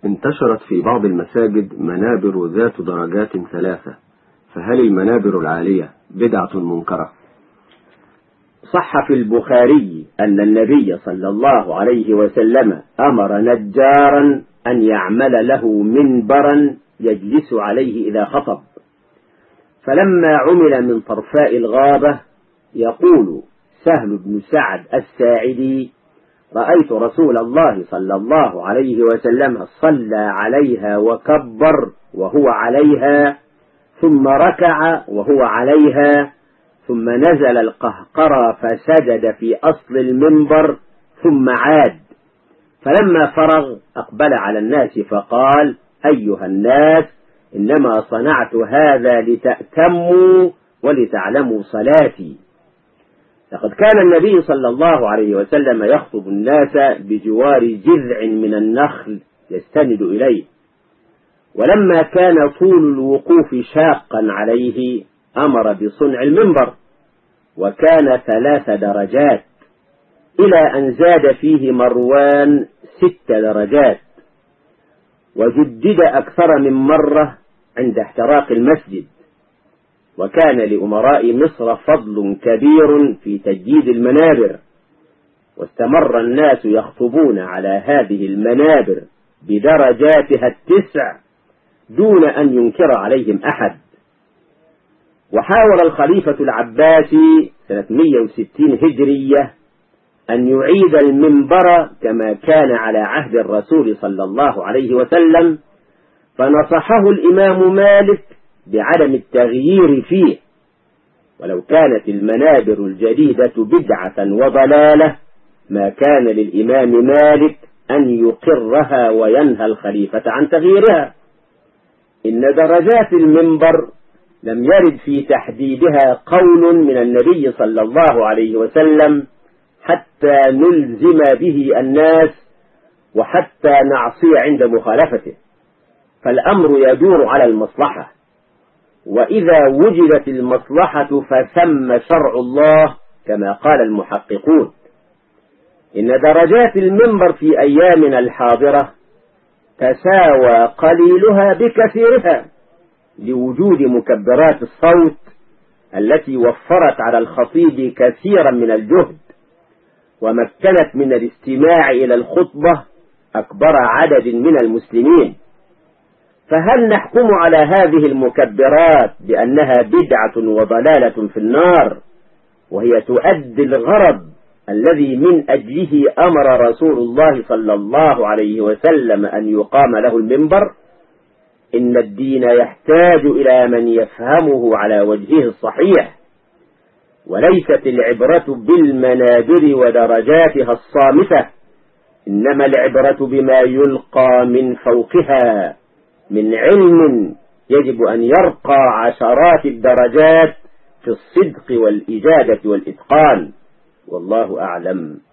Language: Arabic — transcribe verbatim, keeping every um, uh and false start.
انتشرت في بعض المساجد منابر ذات درجات ثلاثة، فهل المنابر العالية بدعة منكرة؟ صح في البخاري أن النبي صلى الله عليه وسلم أمر نجارا أن يعمل له منبرا يجلس عليه إذا خطب، فلما عمل من طرفاء الغابة يقول سهل بن سعد الساعدي: رأيت رسول الله صلى الله عليه وسلم صلى عليها وكبر وهو عليها، ثم ركع وهو عليها، ثم نزل القهقرى فسجد في أصل المنبر ثم عاد، فلما فرغ أقبل على الناس فقال: أيها الناس، إنما صنعت هذا لتأتموا ولتعلموا صلاتي. لقد كان النبي صلى الله عليه وسلم يخطب الناس بجوار جذع من النخل يستند إليه، ولما كان طول الوقوف شاقا عليه أمر بصنع المنبر، وكان ثلاث درجات، إلى أن زاد فيه مروان ست درجات، وجدد أكثر من مرة عند احتراق المسجد. وكان لأمراء مصر فضل كبير في تجديد المنابر، واستمر الناس يخطبون على هذه المنابر بدرجاتها التسع دون أن ينكر عليهم أحد. وحاول الخليفة العباسي سنة مئة وستين هجرية أن يعيد المنبر كما كان على عهد الرسول صلى الله عليه وسلم، فنصحه الإمام مالك بعدم التغيير فيه، ولو كانت المنابر الجديدة بدعة وضلالة ما كان للإمام مالك أن يقرها وينهى الخليفة عن تغييرها. إن درجات المنبر لم يرد في تحديدها قول من النبي صلى الله عليه وسلم حتى نلزم به الناس وحتى نعصي عند مخالفته، فالأمر يدور على المصلحة، وإذا وجدت المصلحة فثم شرع الله كما قال المحققون. إن درجات المنبر في أيامنا الحاضرة تساوى قليلها بكثيرها لوجود مكبرات الصوت التي وفرت على الخطيب كثيرا من الجهد، ومكنت من الاستماع إلى الخطبة أكبر عدد من المسلمين. فهل نحكم على هذه المكبرات بأنها بدعة وضلالة في النار وهي تؤدي الغرض الذي من أجله أمر رسول الله صلى الله عليه وسلم أن يقام له المنبر؟ إن الدين يحتاج إلى من يفهمه على وجهه الصحيح، وليست العبرة بالمنابر ودرجاتها الصامتة، إنما العبرة بما يلقى من فوقها من علم يجب أن يرقى عشرات الدرجات في الصدق والإجابة والإتقان. والله أعلم.